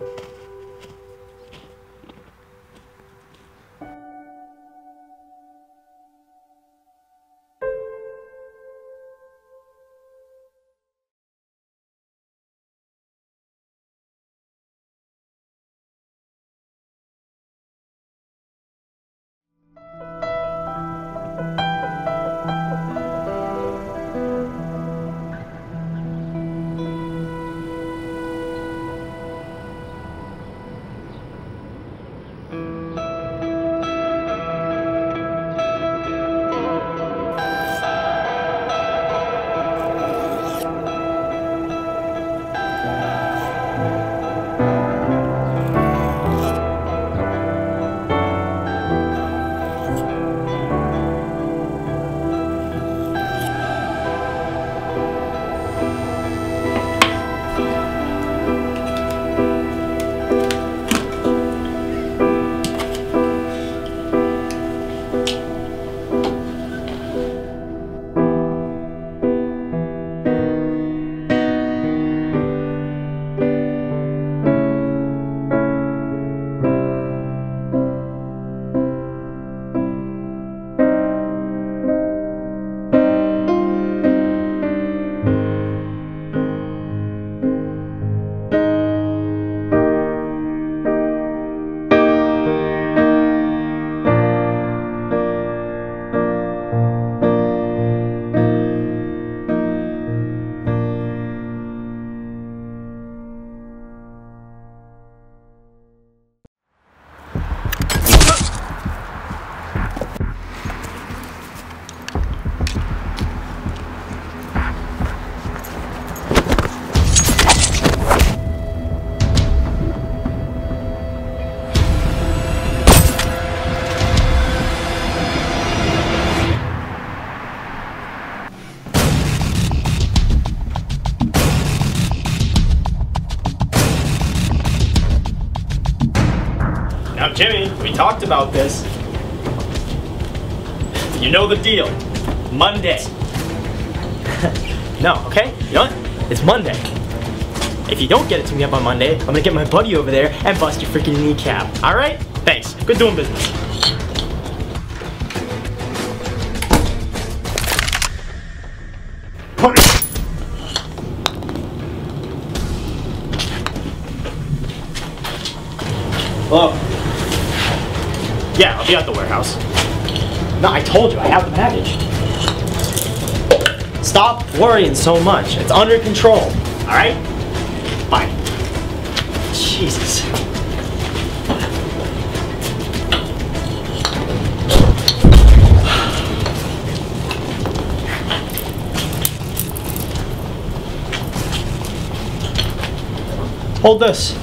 Now, Jimmy, we talked about this. You know the deal. Monday. No, okay? You know what? It's Monday. If you don't get it to me up on Monday, I'm gonna get my buddy over there and bust your freaking kneecap. Alright? Thanks. Good doing business. Hello? Yeah, I'll be at the warehouse. No, I told you, I have the package. Stop worrying so much. It's under control. Alright? Bye. Jesus. Hold this.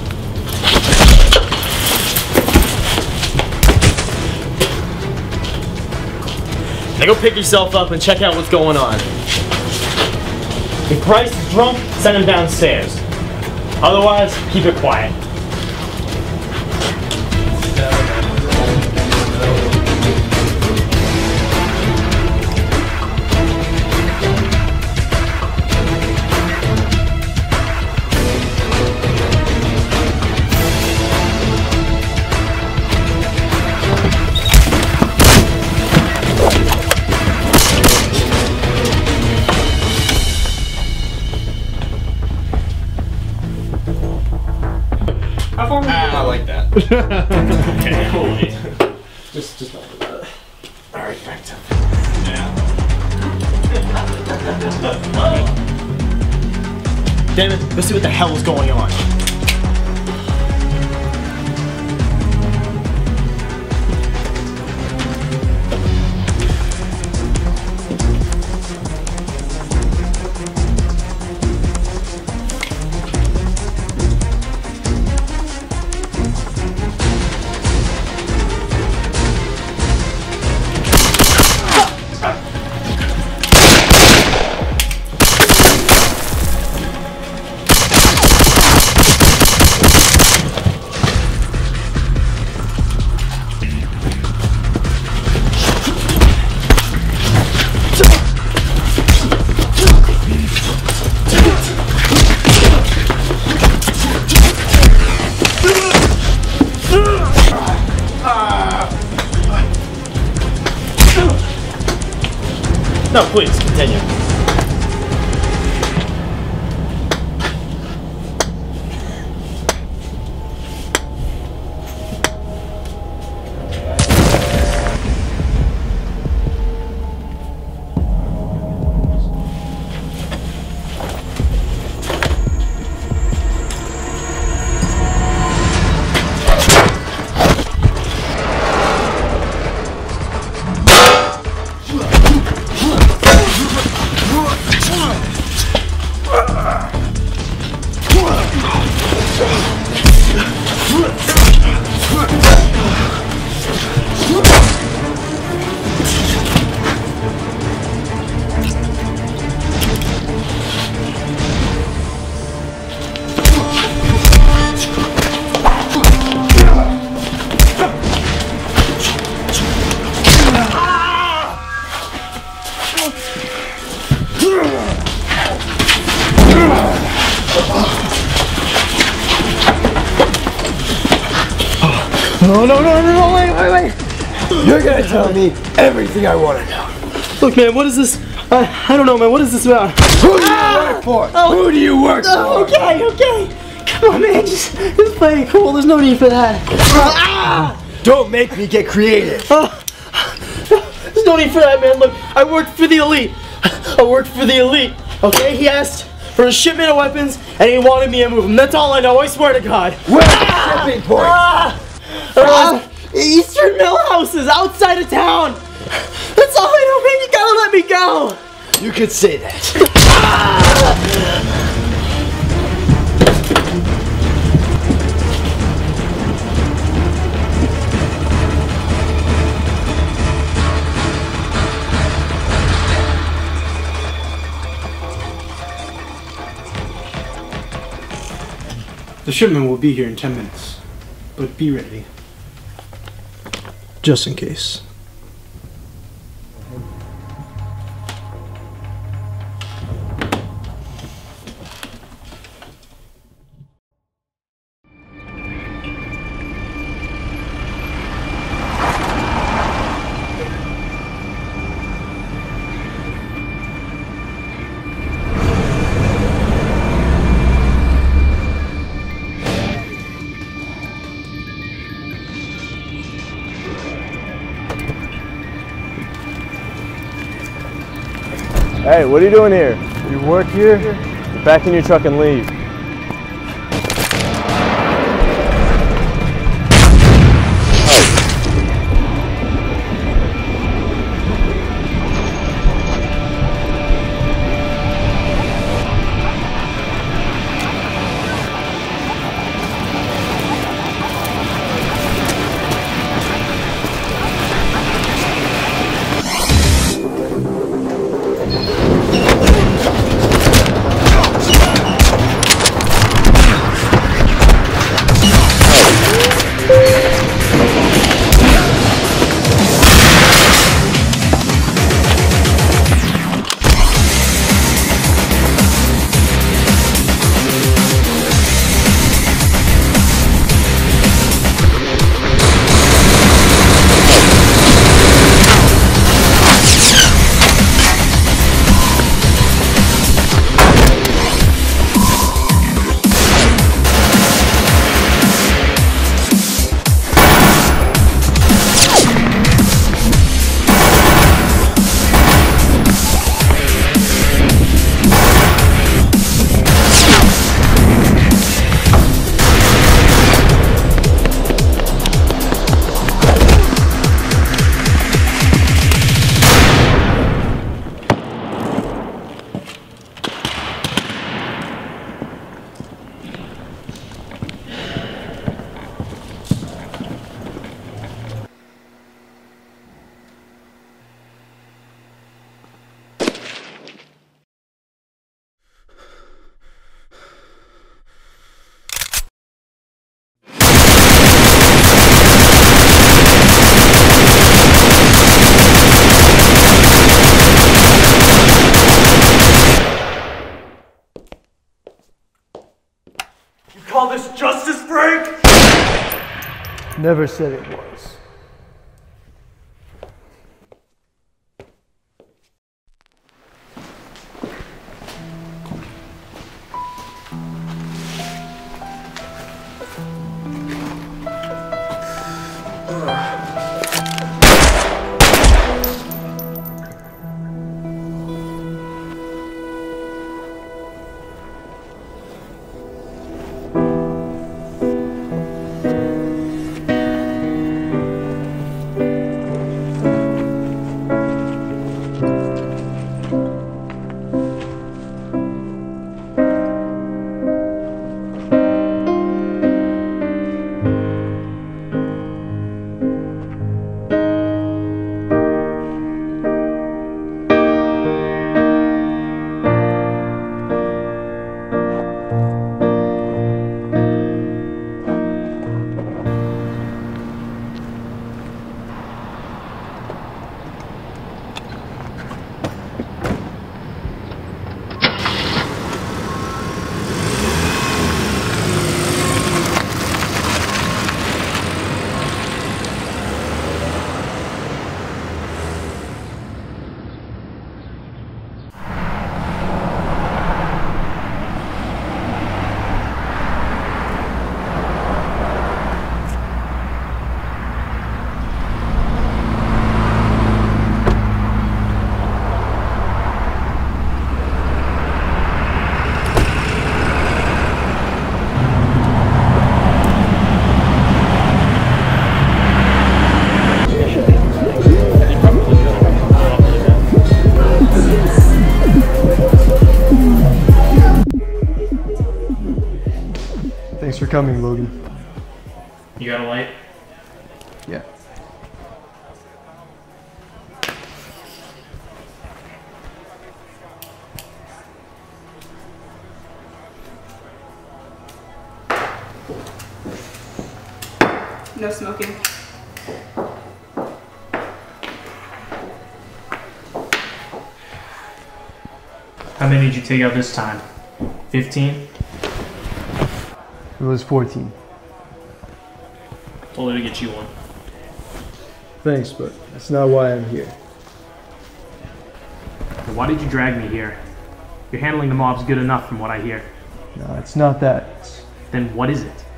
Now go pick yourself up and check out what's going on. If Price is drunk, send him downstairs. Otherwise, keep it quiet. I like that. Okay, cool. Just not that. Alright, back to Yeah. Damn it, let's see what the hell is going on. No, please, continue. No, wait. You're gonna tell me everything I want to know. Look, man, what is this? I don't know, man. What is this about? Who do you work for? Who do you work for? Okay. Come on, man. Just play it cool. There's no need for that. Don't make me get creative. There's no need for that, man. Look, I worked for the elite. Okay? He asked for a shipment of weapons, and he wanted me to move them. That's all I know. I swear to God. Where's the shipping point? Eastern Mill Houses outside of town. That's all I know, man. You gotta let me go. You could say that. The shipment will be here in 10 minutes, but be ready. Just in case. Hey, what are you doing here? You work here? Get back in your truck and leave. Call this justice break? Never said it was. Thanks for coming, Logan. You got a light? Yeah. No smoking. How many did you take out this time? 15? It was 14. Told her to get you one. Thanks, but that's not why I'm here. Then why did you drag me here? You're handling the mobs good enough from what I hear. No, it's not that. Then what is it?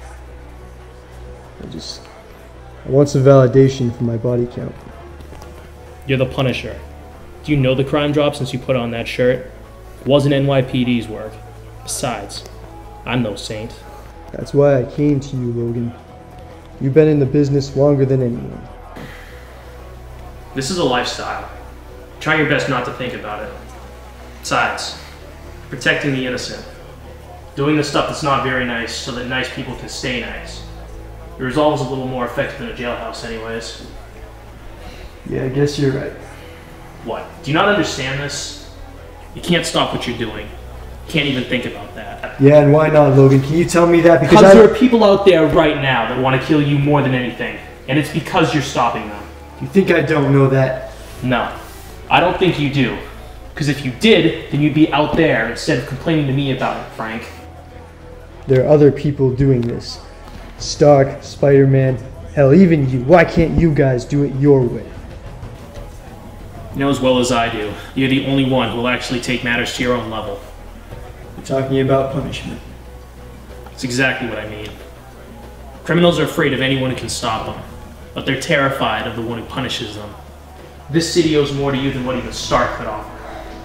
I want some validation for my body count. You're the Punisher. Do you know the crime drop since you put on that shirt? It wasn't NYPD's work. Besides, I'm no saint. That's why I came to you, Logan. You've been in the business longer than anyone. This is a lifestyle. Try your best not to think about it. Besides, protecting the innocent. Doing the stuff that's not very nice so that nice people can stay nice. Your resolve is a little more effective than a jailhouse anyways. Yeah, I guess you're right. What? Do you not understand this? You can't stop what you're doing. You can't even think about that. Yeah, and why not, Logan? Can you tell me that? Because there are people out there right now that want to kill you more than anything. And it's because you're stopping them. You think I don't know that? No. I don't think you do. Because if you did, then you'd be out there instead of complaining to me about it, Frank. There are other people doing this. Stark, Spider-Man, hell, even you. Why can't you guys do it your way? You know as well as I do, you're the only one who will actually take matters to your own level. You're talking about punishment. That's exactly what I mean. Criminals are afraid of anyone who can stop them, but they're terrified of the one who punishes them. This city owes more to you than what even Stark could offer.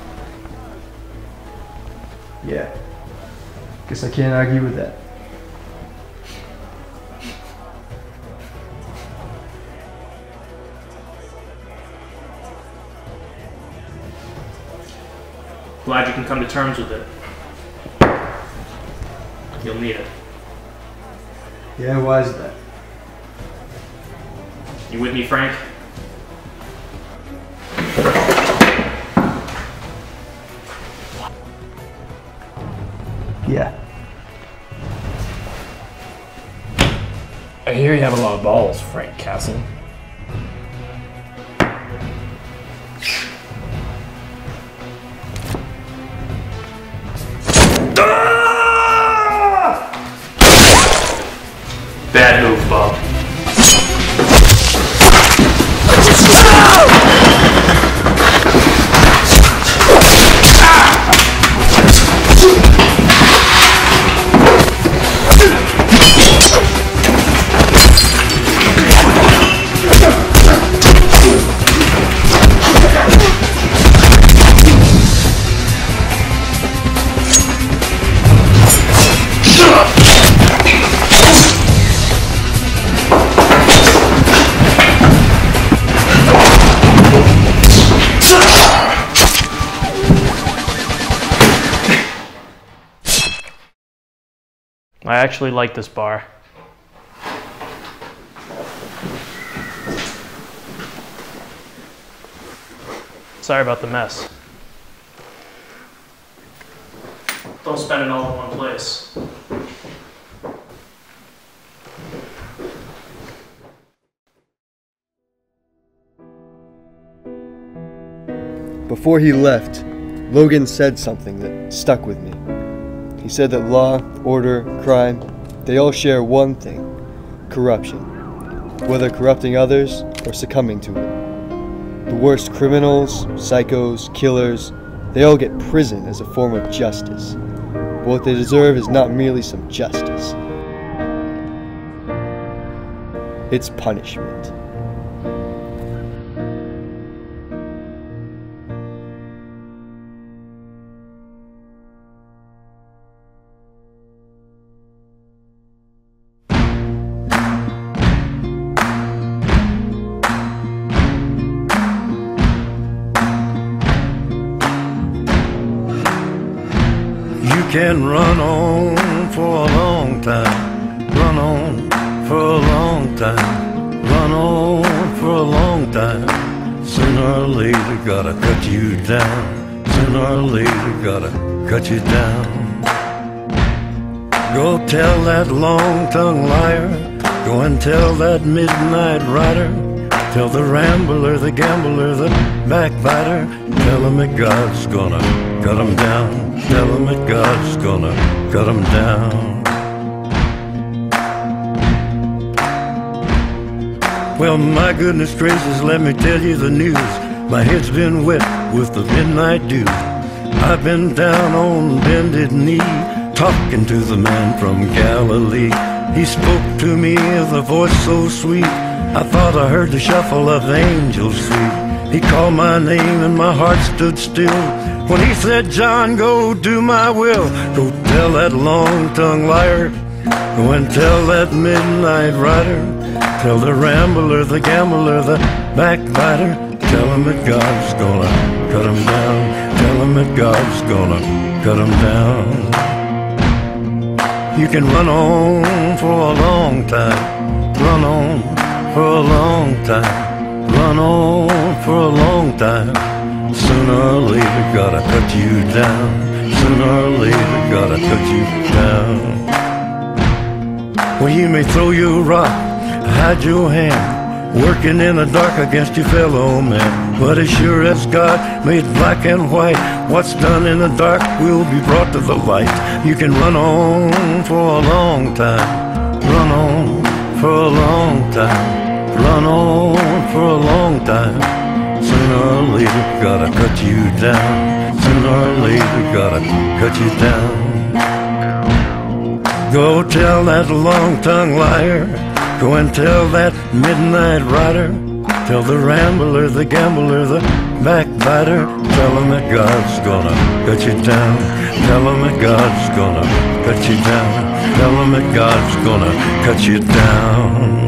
Yeah. Guess I can't argue with that. Glad you can come to terms with it. You'll need it. Yeah, why is that? You with me, Frank? Yeah. I hear you have a lot of balls, Frank Castle. Bad move, Bob. I actually like this bar. Sorry about the mess. Don't spend it all in one place. Before he left, Logan said something that stuck with me. He said that law, order, crime, they all share one thing: corruption. Whether corrupting others or succumbing to it. The worst criminals, psychos, killers, they all get prison as a form of justice. But what they deserve is not merely some justice. It's punishment. You can run on for a long time, run on for a long time, run on for a long time. Sooner or later gotta cut you down, sooner or later gotta cut you down. Go tell that long-tongued liar, go and tell that midnight rider, tell the rambler, the gambler, the backbiter, tell him that God's gonna cut him down. Tell him that God's gonna cut him down. Well, my goodness gracious, let me tell you the news. My head's been wet with the midnight dew. I've been down on bended knee, talking to the man from Galilee. He spoke to me with a voice so sweet, I thought I heard the shuffle of angels' feet. He called my name and my heart stood still when he said, John, go do my will. Go tell that long-tongued liar, go and tell that midnight rider, tell the rambler, the gambler, the backbiter, tell him that God's gonna cut him down. Tell him that God's gonna cut him down. You can run on for a long time, run on for a long time, run on for a long time. Sooner or later gotta cut you down, sooner or later gotta cut you down. Well, you may throw your rock, hide your hand, working in the dark against your fellow man. But as sure as God made black and white, what's done in the dark will be brought to the light. You can run on for a long time, run on for a long time, run on for a long time. Sooner or later gotta cut you down, sooner or later gotta cut you down. Go tell that long-tongued liar, go and tell that midnight rider, tell the rambler, the gambler, the backbiter, tell him that God's gonna cut you down. Tell him that God's gonna cut you down. Tell him that God's gonna cut you down.